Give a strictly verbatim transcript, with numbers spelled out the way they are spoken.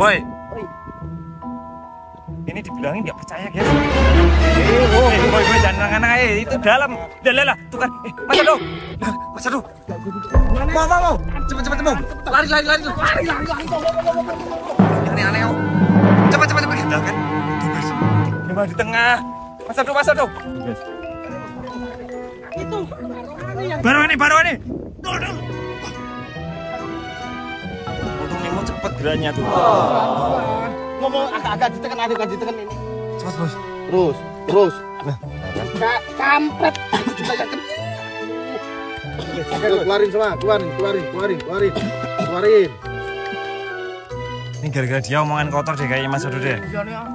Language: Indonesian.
Boy. Ini dibilangin nggak percaya guys. Eh, oh, eh, boy, boy, jangan anak eh itu dalam. Udah lah, tuh kan. Eh, Mas Ado. Mas Ado. Mau, mau, mau. Cepet, cepet, mau. Lari, lari, lari. Lari, lari, lari. Ini aneh, oh. Cepet, cepet, cepet. Kita kan. Tuh, guys. Ini di tengah. Mas Ado, Mas Ado. Guys. Itu. Baru ini, baru ini. Tuh, tuh. Untung Nemo cepet geraknya tuh. Ngomong agak-agak ditekan, agak ditekan ini. Cepat, Bos. Terus, terus. Nah, kampret. Keluarin semua, keluarin, keluarin, keluarin, keluarin. Keluarin. Ini gara-gara dia omongan kotor deh kayaknya Mas Ado deh.